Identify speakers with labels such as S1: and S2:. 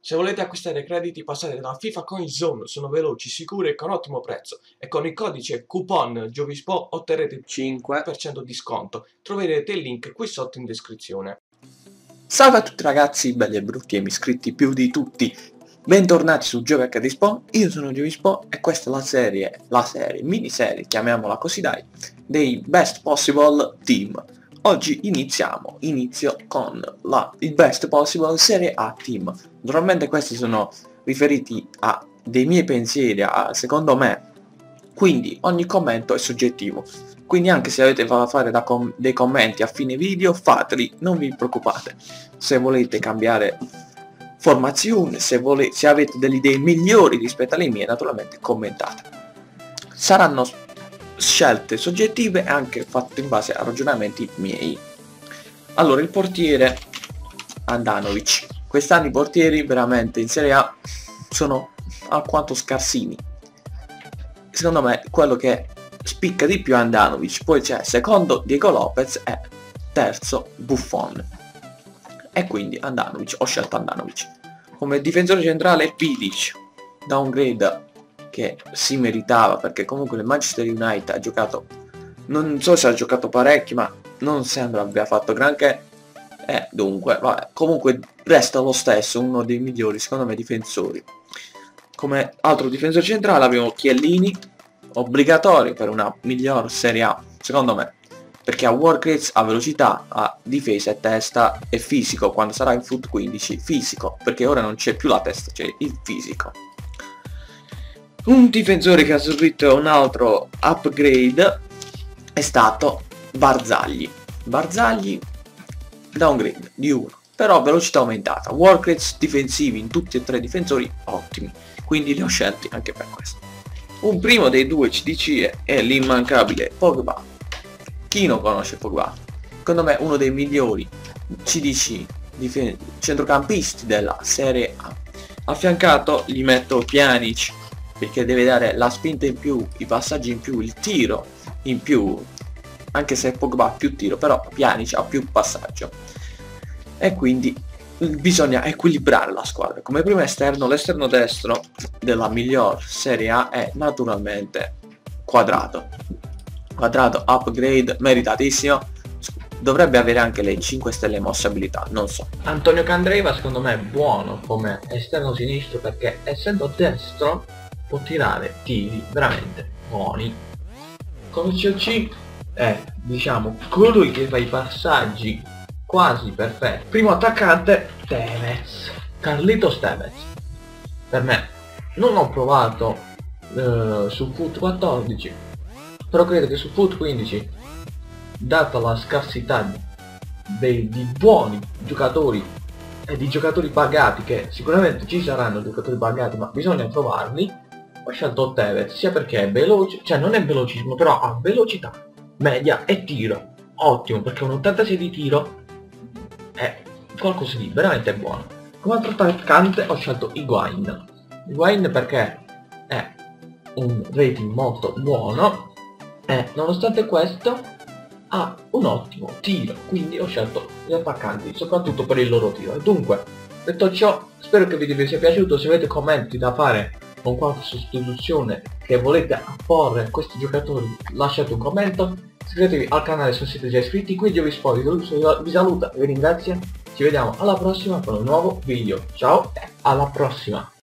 S1: Se volete acquistare crediti passate da FIFA Coin Zone, sono veloci, sicuri e con ottimo prezzo e con il codice coupon Giovispo otterrete 5% di sconto. Troverete il link qui sotto in descrizione.
S2: Salve a tutti ragazzi, belli e brutti e mi iscritti più di tutti. Bentornati su Giovi HD Spawn, io sono Giovispo e questa è la miniserie, chiamiamola così dai, dei Best Possible Team. Oggi inizio con il Best Possible Serie A Team. Naturalmente questi sono riferiti a dei miei pensieri, secondo me, quindi ogni commento è soggettivo. Quindi anche se avete da fare dei commenti a fine video, fateli, non vi preoccupate. Se volete cambiare formazione, se avete delle idee migliori rispetto alle mie, naturalmente commentate. Saranno scelte soggettive e anche fatte in base a ragionamenti miei. Allora, il portiere Handanovic. Quest'anno i portieri veramente in Serie A sono alquanto scarsini. Secondo me quello che spicca di più è Handanovic, poi c'è secondo Diego Lopez e terzo Buffon. E quindi ho scelto Handanovic. Come difensore centrale Vidic, downgrade che si meritava perché comunque il Manchester United ha giocato, non so se ha giocato parecchi, ma non sembra abbia fatto granché. E dunque, vabbè, comunque resta lo stesso, uno dei migliori secondo me difensori. Come altro difensore centrale abbiamo Chiellini, obbligatorio per una miglior Serie A, secondo me, perché ha work rates, ha velocità, ha difesa e testa e fisico. Quando sarà in Foot 15 fisico, perché ora non c'è più la testa, c'è il fisico. Un difensore che ha subito un altro upgrade è stato Barzagli. Barzagli downgrade di 1, però velocità aumentata, work rates difensivi in tutti e tre i difensori ottimi, quindi li ho scelti anche per questo. Un primo dei due CDC è l'immancabile Pogba. Chi non conosce Pogba? Secondo me uno dei migliori CDC centrocampisti della Serie A. Affiancato gli metto Pjanic, perché deve dare la spinta in più, i passaggi in più, il tiro in più, anche se Pogba ha più tiro, però Pjanic ha più passaggio. E quindi bisogna equilibrare la squadra. Come primo esterno, l'esterno destro della miglior Serie A è naturalmente Quadrato. Quadrato upgrade meritatissimo, dovrebbe avere anche le 5 stelle mosse abilità, non so.
S3: Antonio Candreva secondo me è buono come esterno sinistro perché essendo destro può tirare tiri veramente buoni. Come COC è, diciamo, colui che fa i passaggi quasi perfetti. Primo attaccante Tevez, Carlitos Tevez. Per me non ho provato su Foot 14, però credo che su Foot 15, data la scarsità di buoni giocatori e di giocatori pagati, che sicuramente ci saranno giocatori pagati ma bisogna trovarli, ho scelto Tevez sia perché è veloce, cioè non è velocismo, però ha velocità media e tiro ottimo, perché un 86 di tiro è qualcosa di veramente buono. Come altro attaccante ho scelto Higuain perché è un rating molto buono e nonostante questo ha un ottimo tiro, quindi ho scelto gli attaccanti soprattutto per il loro tiro. E dunque, detto ciò, spero che il video vi sia piaciuto. Se avete commenti da fare con qualche sostituzione che volete apporre a questi giocatori, lasciate un commento, iscrivetevi al canale se non siete già iscritti. Qui Giovispo vi saluta e vi ringrazia. Ci vediamo alla prossima con un nuovo video. Ciao e alla prossima!